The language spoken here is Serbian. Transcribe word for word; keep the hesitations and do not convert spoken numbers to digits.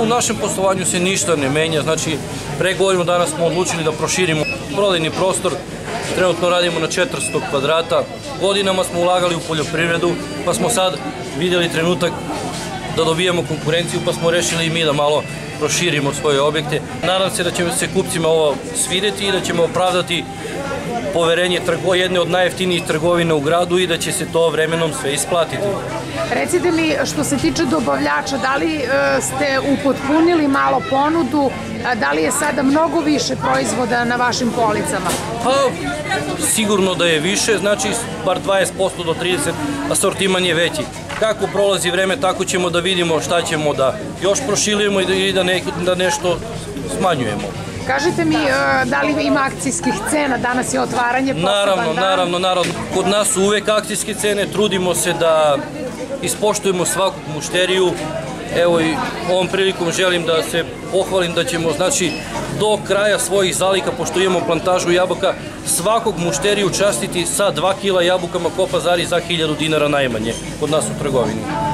U našem poslovanju se ništa ne menja, znači pre godinu dana smo odlučili da proširimo prodajni prostor, trenutno radimo na četiristo kvadrata, godinama smo ulagali u poljoprivredu, pa smo sad vidjeli trenutak da dobijemo konkurenciju, pa smo rešili i mi da malo proširimo svoje objekte. Nadam se da će se kupcima ovo svideti i da ćemo opravdati poverenje jedne od najjeftinijih trgovina u gradu i da će se to vremenom sve isplatiti. Recite mi, što se tiče dobavljača, da li ste upotpunili malo ponudu, da li je sada mnogo više proizvoda na vašim policama? Pa, sigurno da je više, znači bar dvadeset posto do trideset posto asortiman je veći. Kako prolazi vreme, tako ćemo da vidimo šta ćemo da još proširujemo i da nešto smanjujemo. Kažite mi, da li ima akcijskih cena, danas je otvaranje poseban dan? Naravno, naravno, naravno. Kod nas su uvek akcijske cene, trudimo se da ispoštujemo svaku mušteriju. Evo i ovom prilikom želim da se pohvalim da ćemo, znači, do kraja svojih zaliha, pošto imamo plantažu jabuka, svakog mušteriju častiti sa dva kila jabukama Ko Pazari za hiljadu dinara najmanje kod nas u trgovini.